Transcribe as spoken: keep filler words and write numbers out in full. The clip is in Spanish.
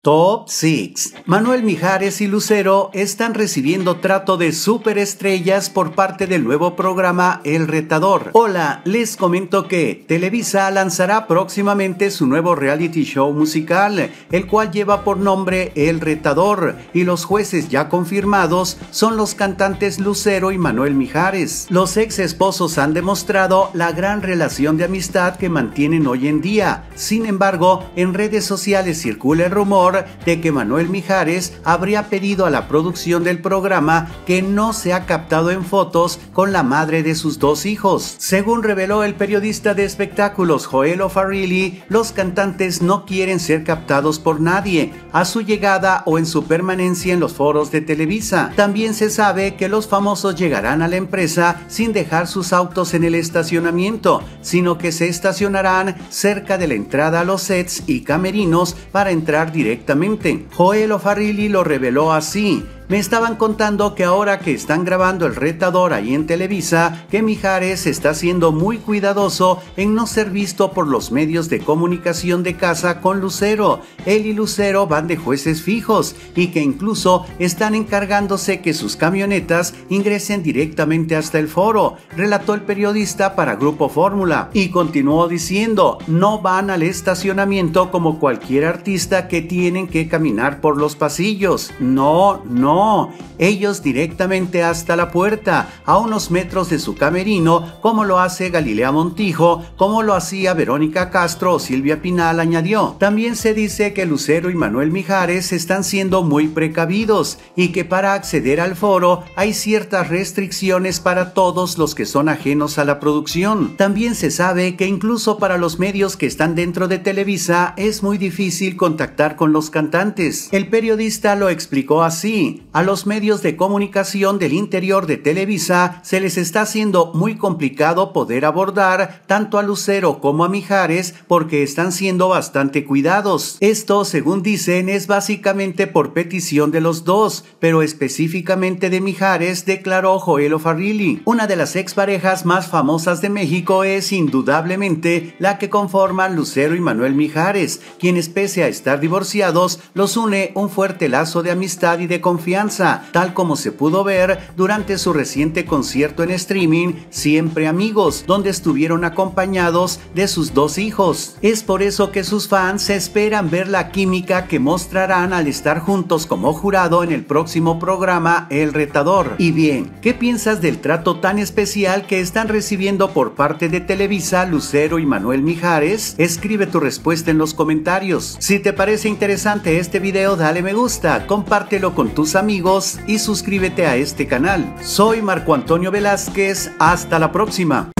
Top seis. Manuel Mijares y Lucero están recibiendo trato de superestrellas por parte del nuevo programa El Retador. Hola, les comento que Televisa lanzará próximamente su nuevo reality show musical, el cual lleva por nombre El Retador, y los jueces ya confirmados son los cantantes Lucero y Manuel Mijares. Los ex esposos han demostrado la gran relación de amistad que mantienen hoy en día. Sin embargo, en redes sociales circula el rumor de que Manuel Mijares habría pedido a la producción del programa que no se ha captado en fotos con la madre de sus dos hijos. Según reveló el periodista de espectáculos Joel O'Farrill, los cantantes no quieren ser captados por nadie a su llegada o en su permanencia en los foros de Televisa. También se sabe que los famosos llegarán a la empresa sin dejar sus autos en el estacionamiento, sino que se estacionarán cerca de la entrada a los sets y camerinos para entrar directamente. Joel O'Farrill lo reveló así: me estaban contando que ahora que están grabando El Retador ahí en Televisa, que Mijares está siendo muy cuidadoso en no ser visto por los medios de comunicación de casa con Lucero. Él y Lucero van de jueces fijos y que incluso están encargándose que sus camionetas ingresen directamente hasta el foro, relató el periodista para Grupo Fórmula, y continuó diciendo: no van al estacionamiento como cualquier artista que tienen que caminar por los pasillos. No, no. No, ellos directamente hasta la puerta, a unos metros de su camerino, como lo hace Galilea Montijo, como lo hacía Verónica Castro o Silvia Pinal, añadió. También se dice que Lucero y Manuel Mijares están siendo muy precavidos y que para acceder al foro hay ciertas restricciones para todos los que son ajenos a la producción. También se sabe que incluso para los medios que están dentro de Televisa es muy difícil contactar con los cantantes. El periodista lo explicó así: a los medios de comunicación del interior de Televisa se les está haciendo muy complicado poder abordar tanto a Lucero como a Mijares porque están siendo bastante cuidados. Esto, según dicen, es básicamente por petición de los dos, pero específicamente de Mijares, declaró Joel O'Farrill. Una de las exparejas más famosas de México es indudablemente la que conforman Lucero y Manuel Mijares, quienes pese a estar divorciados los une un fuerte lazo de amistad y de confianza, tal como se pudo ver durante su reciente concierto en streaming Siempre Amigos, donde estuvieron acompañados de sus dos hijos. Es por eso que sus fans esperan ver la química que mostrarán al estar juntos como jurado en el próximo programa El Retador. Y bien, ¿qué piensas del trato tan especial que están recibiendo por parte de Televisa Lucero y Manuel Mijares? Escribe tu respuesta en los comentarios. Si te parece interesante este video, dale me gusta, compártelo con tus amigos y suscríbete a este canal. Soy Marco Antonio Velázquez, hasta la próxima.